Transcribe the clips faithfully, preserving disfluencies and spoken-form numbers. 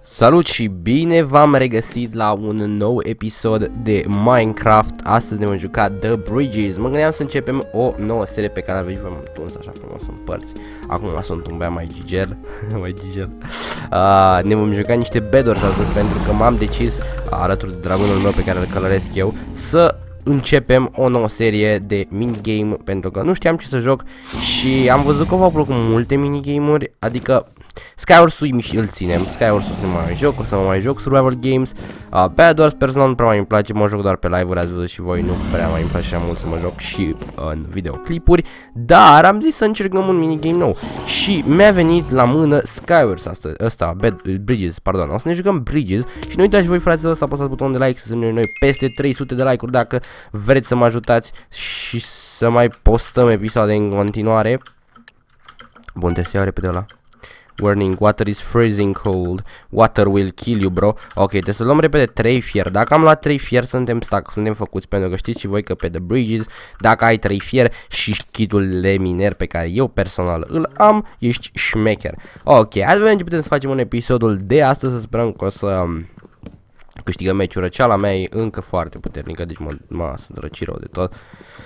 Salut și bine v-am regăsit la un nou episod de Minecraft. Astăzi ne vom juca The Bridges. Mă gândeam să începem o nouă serie pe care aveți, v-am tuns așa frumos în părți. Acum sunt un bea mai gigel. mai gigel. Uh, ne vom juca niște bedori astăzi pentru că m-am decis, alături de dragonul meu pe care îl călăresc eu, să începem o nouă serie de minigame, pentru că nu știam ce să joc și am văzut că v-au plăcut multe minigame-uri, adică Skywars-ul îl ținem, Skywars-ul nu mai joc, o să mă mai joc Survival Games, uh, Bedwars personal nu prea mai îmi place, mă joc doar pe live-uri, ați văzut și voi, nu prea mai îmi place așa mult să mă joc și în videoclipuri, dar am zis să încercăm un minigame nou și mi-a venit la mână Skywars astăzi, ăsta, Bed Bridges, pardon, o să ne jucăm Bridges și nu uitați voi fraților să apăsați butonul de like, să suntem noi peste trei sute de like-uri dacă vreți să mă ajutați și să mai postăm episoade în continuare. Bun, te să iau repede ăla. Warning, water is freezing cold. Water will kill you, bro. Ok, trebuie să luăm repede trei fier. Dacă am luat trei fier, suntem stack, suntem făcuți, pentru că știți și voi că pe The Bridges, dacă ai trei fier și kitul de miner pe care eu personal îl am, ești șmecher. Ok, hai să vedem ce putem să facem în episodul de astăzi, să sperăm că o să câștigăm meciul. Răceala mea e încă foarte puternică, deci mă, mă sunt răci rău de tot.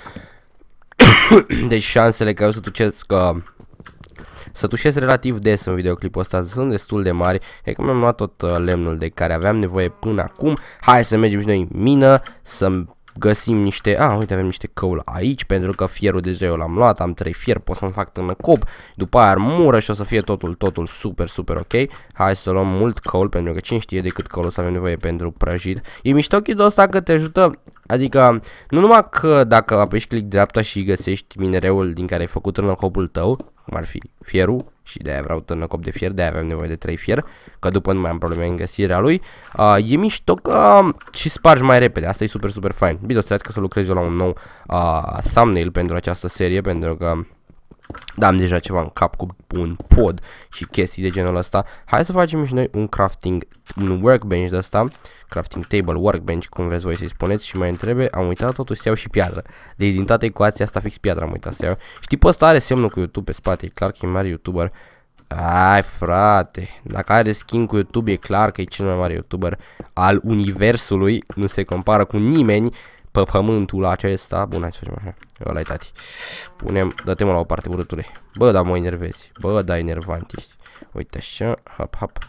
Deci șansele că eu să tucesc că Să tușesc relativ des în videoclipul ăsta sunt destul de mari. E că mi-am luat tot uh, lemnul de care aveam nevoie până acum. Hai să mergem și noi în mină, să găsim niște... Ah, uite, avem niște coal aici, pentru că fierul deja eu l-am luat, am trei fier, pot să-mi fac târnăcop, după aia armură și o să fie totul, totul super, super ok. Hai să luăm mult coal, pentru că cine știe de cât coal o să avem nevoie pentru prăjit. E mișto chidul ăsta că te ajută, adică nu numai că dacă apeși click dreapta și găsești minereul din care ai făcut târnăcopul tău, cum ar fi fierul, și de-aia vreau târnăcop de fier, de-aia avem nevoie de trei fier, că după nu mai am probleme în găsirea lui. Uh, e mișto că și spargi mai repede, asta e super, super fain. Bine, o să că să lucrez eu la un nou uh, thumbnail pentru această serie, pentru că da, am deja ceva în cap cu un pod și chestii de genul ăsta. Hai să facem și noi un crafting, un workbench de ăsta, crafting table, workbench, cum vreți voi să-i spuneți, și mai întrebe, am uitat totuși să iau și piatră. Deci din toată ecuația asta fix piatră am uitat să iau. Știi, pe ăsta are semnul cu YouTube pe spate, e clar că e mare YouTuber. Ai, frate, dacă are skin cu YouTube e clar că e cel mai mare YouTuber al universului, nu se compară cu nimeni pe pământul acesta. Bun, hai să facem așa. Ăla-i tati. Punem, dă-te-mă la o parte, urâtule. Bă, da, mă enervezi. Bă, da, enervant ești. Uite așa, hop, hop.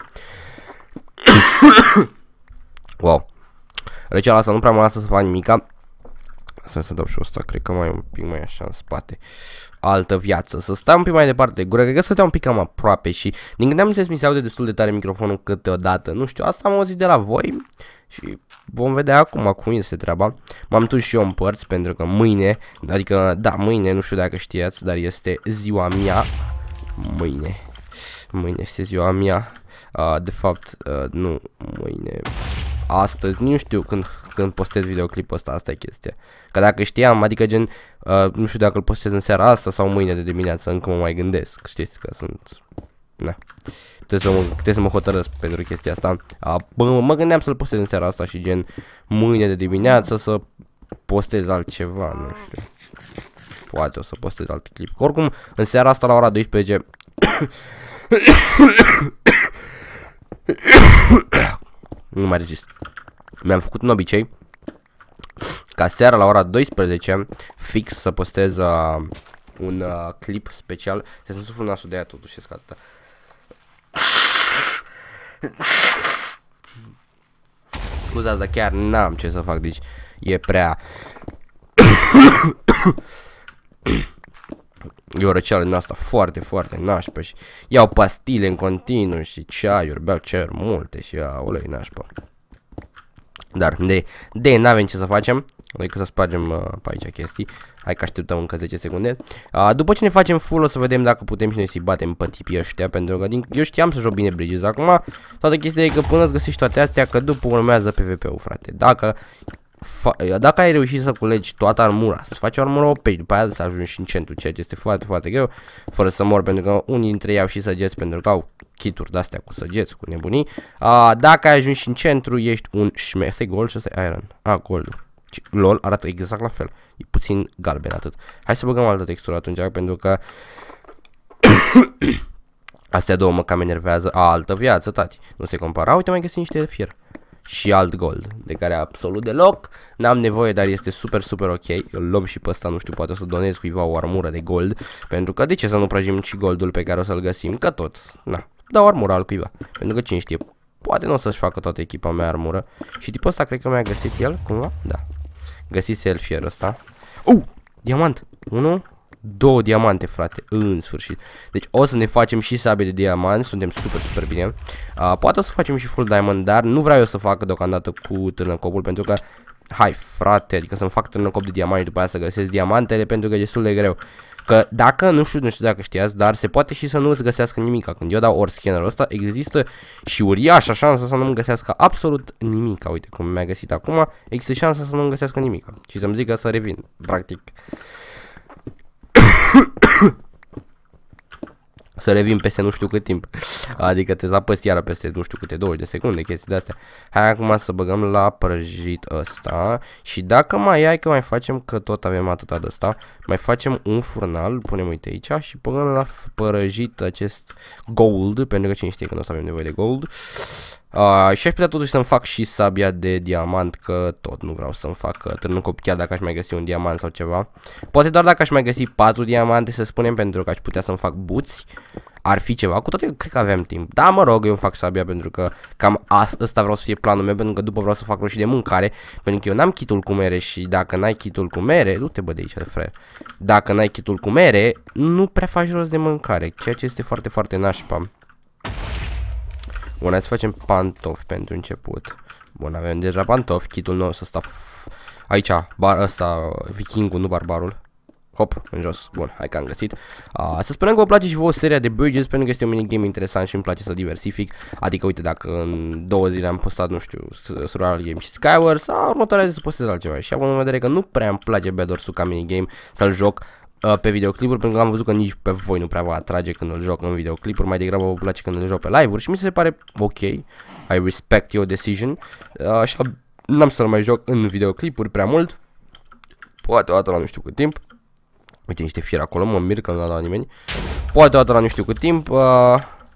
Wow. Răceala asta nu prea mă lasă să fac nimica. Să să dau și ăsta, cred că mai un pic mai așa în spate. Altă viață, să stau un pic mai departe de gură, cred că să stau un pic cam aproape și din când am înțeles mi se aude destul de tare microfonul câteodată. Nu știu, asta am auzit de la voi și vom vedea acum cum este treaba. M-am dus și eu în părți pentru că mâine, adică da, mâine, nu știu dacă știați, dar este ziua mea. Mâine, mâine este ziua mea. Uh, de fapt, uh, nu, mâine, astăzi, nu știu când, când postez videoclipul ăsta, asta e chestia. Că dacă știam, adică gen, uh, nu știu dacă îl postez în seara asta sau mâine de dimineață, încă mă mai gândesc, știți că sunt, na, trebuie să mă, trebuie să mă hotărăsc pentru chestia asta. Uh, mă, mă gândeam să-l postez în seara asta și gen, mâine de dimineață să postez altceva, nu știu. Poate o să postez alt clip. Oricum, în seara asta la ora douăsprezece... Nu mai rezist. Mi-am făcut un obicei ca seara la ora douăsprezece fix să postez uh, un uh, clip special. Să nu suflu nasul de aia totuși, e atâta. Scuzați, dar chiar n-am ce să fac, deci e prea... E o răceală din asta foarte, foarte nașpă și iau pastile în continuu și ceaiuri, beau ceaiuri multe și ia ulei nașpă. Dar de, de n-avem ce să facem, decât să spargem uh, pe aici chestii. Hai că așteptăm încă zece secunde. Uh, după ce ne facem full o să vedem dacă putem și noi să-i batem pe tipii ăștia, pentru că din, eu știam să joc bine Bridges. Acum toată chestia e că până îți găsești toate astea, că după urmează PvP-ul, frate. Dacă... Dacă ai reușit să culegi toată armura, să-ți faci o armură O P, după aia să ajungi în centru, ceea ce este foarte, foarte greu, fără să mor, pentru că unii dintre ei au și săgeți, pentru că au kituri de-astea cu săgeți, cu nebunii. A, dacă ai ajuns în centru, ești un șme... Asta e gold și asta e iron. A, gold. Lol, arată exact la fel. E puțin galben atât. Hai să băgăm altă textură atunci, pentru că Astea două mă cam enervează. A, altă viață, tati. Nu se compara. Uite, mai găsim niște fier. Și alt gold, de care absolut deloc n-am nevoie, dar este super, super ok. Îl luăm și pe ăsta, nu știu, poate o să donez cuiva o armură de gold. Pentru că de ce să nu prăjim și goldul pe care o să-l găsim? Că tot, na, dau armura al cuiva. Pentru că cine știe, poate nu o să-și facă toată echipa mea armură. Și tipul ăsta cred că mi-a găsit el, cumva? Da. Găsise el fierul ăsta. Uh, diamant, unu. Două diamante, frate, în sfârșit. Deci o să ne facem și sabie de diamant. Suntem super, super bine. uh, Poate o să facem și full diamond, dar nu vreau eu să fac deocamdată cu târnăcopul. Pentru că, hai frate, adică să-mi fac târnăcop de diamant și după aia să găsesc diamantele, pentru că e destul de greu. Că dacă, nu știu, nu știu dacă știați, dar se poate și să nu îți găsească nimica. Când eu dau ori scannerul ăsta, există și uriașa șansă să nu-mi găsească absolut nimica. Uite cum mi-a găsit acum, există șansa să nu-mi găsească nimica și să-mi zică să revin, practic. Să revin peste nu știu cât timp. Adică te zapăți iară peste nu știu câte douăzeci de secunde, chestii de astea. Hai acum să băgăm la prăjit ăsta. Și dacă mai ai, că mai facem, că tot avem atâta de ăsta, mai facem un furnal, punem uite aici și băgăm la prăjit acest gold. Pentru că cine știe că nu o să avem nevoie de gold. Uh, și aș putea totuși să-mi fac și sabia de diamant, că tot nu vreau să-mi fac târnăcop chiar dacă aș mai găsi un diamant sau ceva. Poate doar dacă aș mai găsi patru diamante, să spunem, pentru că aș putea să-mi fac buți. Ar fi ceva, cu toate eu cred că avem timp. Da, mă rog, eu îmi fac sabia pentru că cam ăsta vreau să fie planul meu, pentru că după vreau să fac roșii de mâncare. Pentru că eu n-am kitul cu mere și dacă n-ai kitul cu mere, du-te bă de aici, de fraier. Dacă n-ai kitul cu mere, nu prea faci rost de mâncare, ceea ce este foarte, foarte nașpa. Bun, hai să facem pantofi pentru început. Bun, avem deja pantofi, kitul nostru ăsta. Aici, bar ăsta, vikingul, nu barbarul. Hop, în jos. Bun, hai că am găsit. uh, Să spunem că vă place și vouă seria de Bridges, pentru că este un minigame interesant și îmi place să diversific. Adică, uite, dacă în două zile am postat, nu știu, Survival Game și Skyward, sau următoarea zi să postez altceva. Și având în vedere că nu prea îmi place Bed Wars ca minigame să-l joc uh, pe videoclipuri, pentru că am văzut că nici pe voi nu prea vă atrage când îl joc în videoclipuri. Mai degrabă vă place când îl joc pe live-uri și mi se pare ok. I respect your decision. uh, Așa, n-am să-l mai joc în videoclipuri prea mult. Poate o dată la nu știu cât timp. Uite niște fier acolo, mă mir că nu l-a dat nimeni. Poate o dată la nu știu cât timp. uh,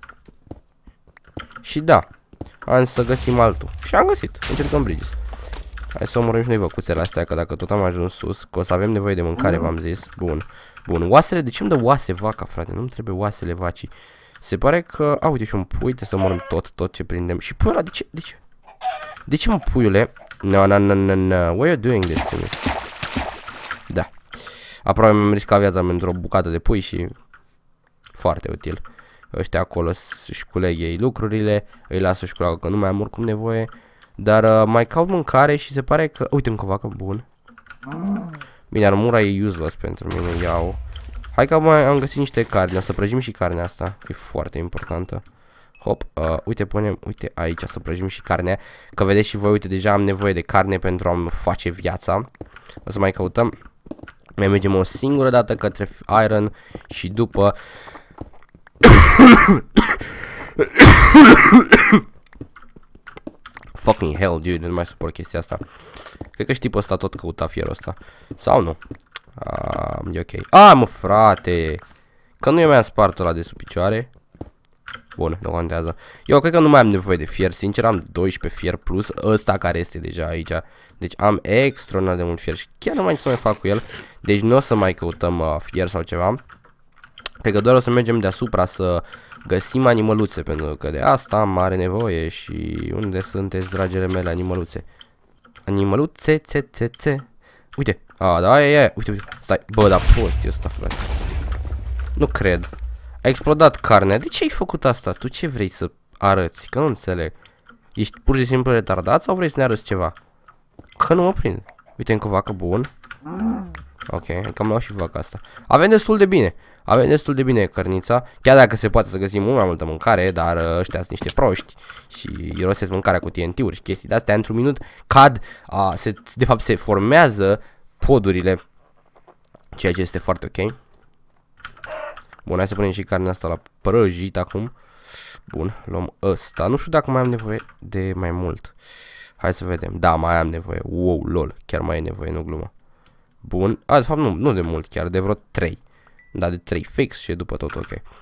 Și da, am să găsim altul. Și am găsit, încercăm Bridges. Hai să omorâm și noi văcuțele astea, că dacă tot am ajuns sus, că o să avem nevoie de mâncare, v-am zis. Bun, bun, oasele, de ce îmi dă oase vaca, frate? Nu-mi trebuie oasele vacii. Se pare că, a, uite și un pui, uite să omorâm tot, tot ce prindem. Și puiul ăla, de ce, de ce? De ce mă, puiule? No, no, no, no, no, why are you doing this to me? Da. Aproape mi-am riscat viața pentru o bucată de pui și foarte util. Ăștia acolo să-și culeghe ei lucrurile, îi las să-și culeagă că nu mai am oricum nevoie. Dar uh, mai caut mâncare și se pare că... Uite încă o vacă, bun. Bine, armura e useless pentru mine, iau. Hai că mai am găsit niște carne, o să prăjim și carnea asta, e foarte importantă. Hop, uh, uite, punem, uite aici să prăjim și carnea. Că vedeți și voi, uite, deja am nevoie de carne pentru a-mi face viața. O să mai căutăm. Mai mergem o singură dată către iron și după fucking hell, dude, nu mai suport chestia asta. Cred că și tipul ăsta tot căuta fierul ăsta. Sau nu? Ah, e ok. Ah, mă, frate, că nu eu mi-am spart ăla de sub picioare. Bun, nu contează. Eu cred că nu mai am nevoie de fier. Sincer, am doisprezece fier plus ăsta care este deja aici. Deci am extraordinar de mult fier și chiar nu mai ce să mai fac cu el. Deci nu o să mai căutăm uh, fier sau ceva. Cred că doar o să mergem deasupra să găsim animăluțe, pentru că de asta am mare nevoie. Și unde sunteți, dragele mele, animăluțe? Animăluțe, țe, țe, țe. Uite, a, da, e, e, uite, uite, stai, bă, da, prost e ăsta, frate. Nu cred. A explodat carnea. De ce ai făcut asta? Tu ce vrei să arăți? Că nu înțeleg. Ești pur și simplu retardat sau vrei să ne arăți ceva? Că nu mă prind. Uite încă o vacă, bun. Ok, cam iau și vaca asta. Avem destul de bine. Avem destul de bine cărnița. Chiar dacă se poate să găsim mult mai multă mâncare, dar ăștia sunt niște proști și irosesc mâncarea cu T N T-uri și chestii de astea. Într-un minut cad, a, se, de fapt se formează podurile, ceea ce este foarte ok. Bun, hai să punem și carnea asta la prăjit acum. Bun, luăm ăsta. Nu știu dacă mai am nevoie de mai mult. Hai să vedem. Da, mai am nevoie. Wow, lol. Chiar mai e nevoie, nu glumă. Bun. A, de fapt nu, nu de mult chiar, de vreo trei. Da, de trei fix și după tot ok.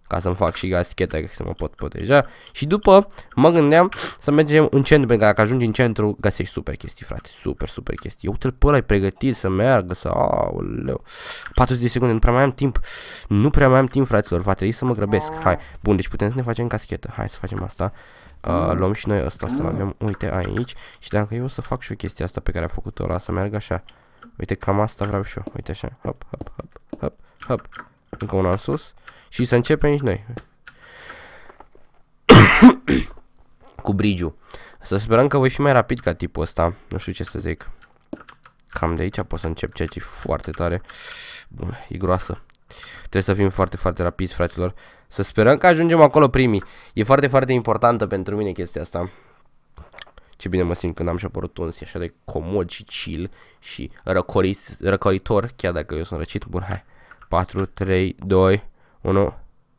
ca să-mi fac și gaschetă, să mă pot proteja. Și după mă gândeam să mergem în centru, pentru că dacă ajungi în centru găsești super chestii, frate, super, super chestii. Eu uite-l pe ăla, e pregătit să meargă, să... Aoleu. patruzeci de secunde, nu prea mai am timp. Nu prea mai am timp, fraților, va trebui să mă grăbesc. Hai, bun, deci putem să ne facem caschetă. Hai să facem asta. Uh, luăm și noi ăsta să-l avem, uite, aici. Și dacă eu o să fac și o chestie asta pe care a făcut-o ăla, să meargă așa. Uite, cam asta vreau și eu. Uite așa, hop, hop, hop, hop, hop. Încă una în sus. Și să începem nici noi. Cu bridge-ul. Să sperăm că voi fi mai rapid ca tipul ăsta. Nu știu ce să zic. Cam de aici pot să încep, ceea ce e foarte tare. Bun, e groasă. Trebuie să fim foarte, foarte rapizi, fraților. Să sperăm că ajungem acolo primii. E foarte, foarte importantă pentru mine chestia asta. Ce bine mă simt când am și-apărut tuns. E așa de comod și chill. Și răcorit, răcoritor. Chiar dacă eu sunt răcit. Bun, hai. patru, trei, doi, unu.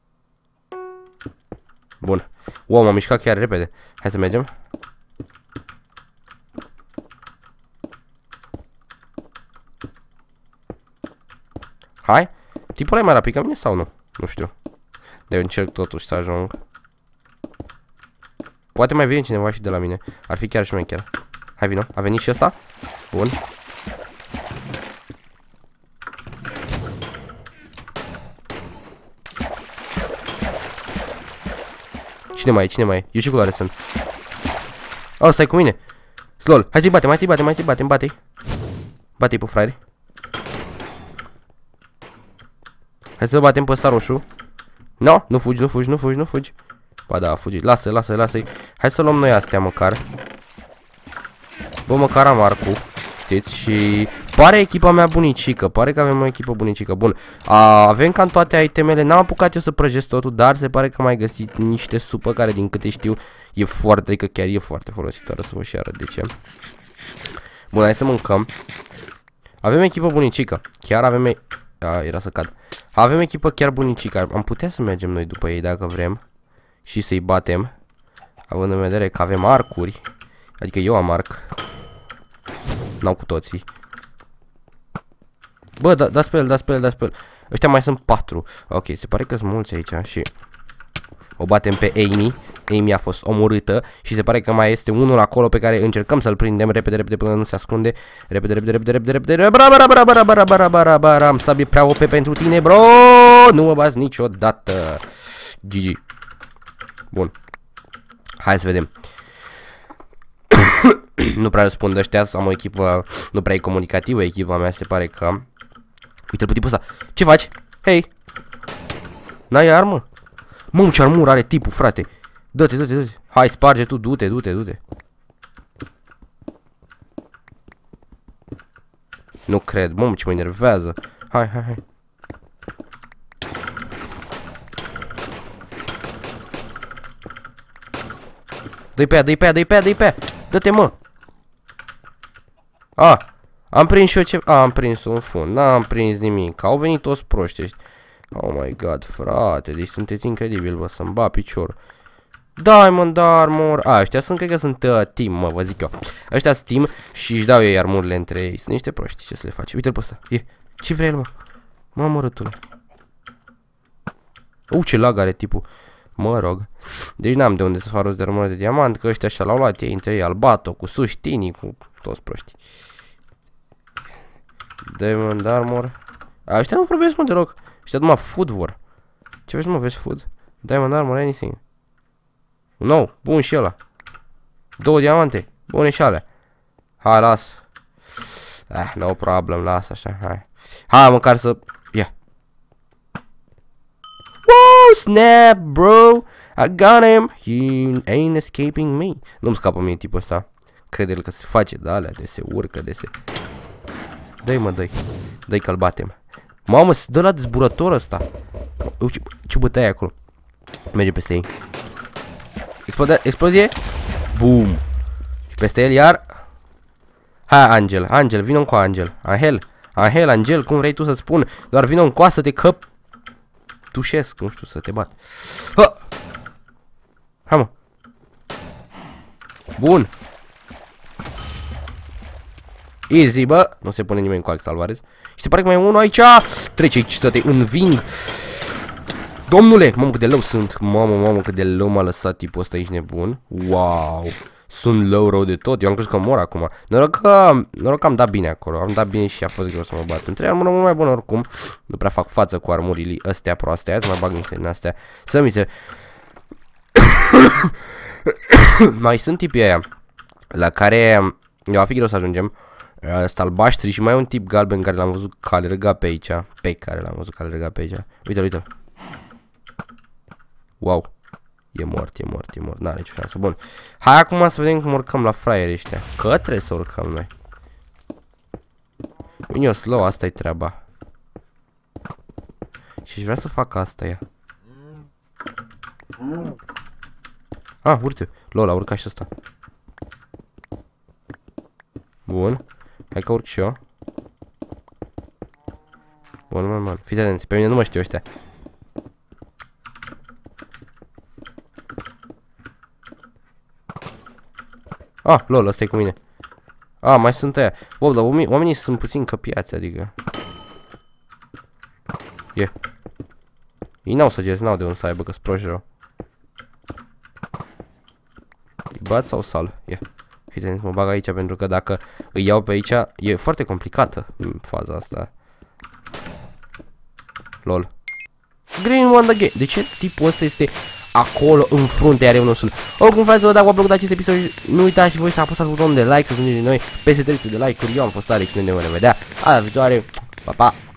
Bun. Wow, m-am mișcat chiar repede. Hai să mergem. Hai. Tipul ăla e mai rapid ca mine sau nu? Nu știu. De eu încerc totuși să ajung. Poate mai vine cineva și de la mine. Ar fi chiar și mai chiar. Hai, vino. A venit și ăsta? Bun. Cine mai e? Cine mai e? Eu ce culoare sunt? Oh, stai cu mine. Slol. Hai să-i batem, hai să-i batem, hai să-i batem, bate-i. Bate-i pe fraieri. Hai să batem pe ăsta roșu. No, nu fugi, nu fugi, nu fugi, nu fugi. Ba da, fugi. Lasă, lasă, lasă-i. Hai să luăm noi astea măcar. Bă, măcar am arcul. Știți? Și pare echipa mea bunicică. Pare că avem o echipă bunicică. Bun. A, avem cam toate itemele. N-am apucat eu să prăjesc totul, dar se pare că am mai găsit niște supă care, din câte știu, e foarte, adică chiar e foarte folositoare. Să vă și arăt de ce. Bun, hai să mâncăm. Avem echipă bunicică. Chiar avem... E... A, era să cad. Avem echipă chiar bunicică. Am putea să mergem noi după ei dacă vrem. Și să-i batem. Având în vedere că avem arcuri. Adică eu am arc. N-au cu toții. Bă, da, dați pe el, dați pe el, dați pe el. Ăștia mai sunt patru. Ok, se pare că sunt mulți aici și... O batem pe Amy. Amy a fost omorâtă. Și se pare că mai este unul acolo pe care încercăm să-l prindem repede, repede, până nu se ascunde. Repede, repede, repede, repede, repede. Bara, bara, bara, bara, bara, bara, bara, bara. Am sabie prea O P pentru tine, bro. Nu mă bați niciodată. G G. Bun. Hai să vedem. Nu prea răspund ăștia, am o echipă, nu prea e comunicativă echipa mea, se pare că... Uite-l pe tipul ăsta. Ce faci? Hei! N-ai armă? Mă, ce armură are tipul, frate. Dă-te, dă-te, dă-te. Hai, sparge tu, du-te, du-te, du-te. Nu cred, mă, ce mă enervează. Hai, hai, hai. Dă-i pe ea, dă-i pe ea, dă-i pe ea, dă-i pe ea. Dă-te, mă. A, am prins și eu ce... A, am prins un fund, n-am prins nimic. Au venit toți proști ăștia. Oh my god, frate, deci sunteți incredibil, vă, să-mi ba piciorul. Diamond Armor. A, ăștia sunt, cred că sunt uh, team, mă, vă zic eu. Ăștia sunt team și își dau ei armurile între ei. Sunt niște proști, ce să le faci? Uite-l pe ăsta. E. Ce vrei el, mă? Mă, mărătule. U, ce lag are tipul. Mă rog. Deci n-am de unde să fac rost de armură de diamant, că ăștia și-a l-au luat ei între ei, Albato, cu Suștini, cu toți proștii. Diamond Armor. A, ăștia nu vorbesc, mă, deloc. Ăștia numai food vor. Ce vezi, mă, vezi food? Diamond Armor, anything. No, bun și ăla. Două diamante. Bune și alea. Hai, las. Ah, no problem, las așa, hai. Hai, măcar să... Ia. Wow, snap, bro. I got him. He ain't escaping me. Nu-mi scapă mie tipul ăsta. Crede-l că se face de alea, de se urcă, de se... Dă-i, mă, dă-i. Dă-i că-l batem. Mamă, se dă la dezburător ăsta. Ce, ce bătaie acolo. Merge peste ei. Explode, explozie. Boom. Și peste el iar. Hai, Angel, Angel, vină cu Angel. Angel, Angel, Angel, cum vrei tu să spun. Doar vină în coasă, te căp. Tușesc, nu știu, să te bat. Ha! Hai, mă. Bun. Easy, bă. Nu se pune nimeni cu Alex Alvarez. Și se pare că mai e unul aici. Trece aici să te înving. Domnule! Mamă, cât de low sunt. Mamă, mamă, cât de low m-a lăsat tipul ăsta, ești nebun. Wow. Sunt low rău de tot. Eu am crezut că mor acum. Noroc că, noroc că am dat bine acolo. Am dat bine și a fost greu să mă bat. Îmi trebuie armură mult mai bună oricum. Nu prea fac față cu armurile astea proaste. Hai să mai bag niște din astea. Să mi se... Mai sunt tipii aia la care va fi greu să ajungem. Ăsta albaștri și mai e un tip galben care l-am văzut că alerga pe aici. Pe care l-am văzut că alerga pe aici. Uite-l, uite-l. Wow. E mort, e mort, e mort. N-are nicio șansă. Bun. Hai acum să vedem cum urcăm la fraieri ăștia. Că trebuie să urcăm noi. Vine eu slow, asta e treaba. Și aș vrea să fac asta, ea. Ah, uite. Lol, a urcat și ăsta. Bun. Hai că urc și eu. Bun, man, man. Fiți atenți, pe mine nu mă știu ăștia. Ah, lol, ăsta e cu mine. Ah, mai sunt aia. Wow, dar oamenii, oamenii sunt puțin căpiați, adică. E. Yeah. Ei n-au săgeți, n-au de unde să aibă, că-s proști rău. Îi bat sau sal? E. Yeah. Fiți atenți, mă bag aici, pentru că dacă îi iau pe aici, e foarte complicată faza asta. Lol. Green one the game. De ce tipul ăsta este acolo în frunte, are unul sunt? Oricum, fraților, dacă v-a plăcut acest episod, nu uitați și voi să apăsați butonul de like, să ajungeți noi peste trei sute de like-uri. Eu am fost Alex și noi ne vom revedea. A la viitoare. Pa, pa!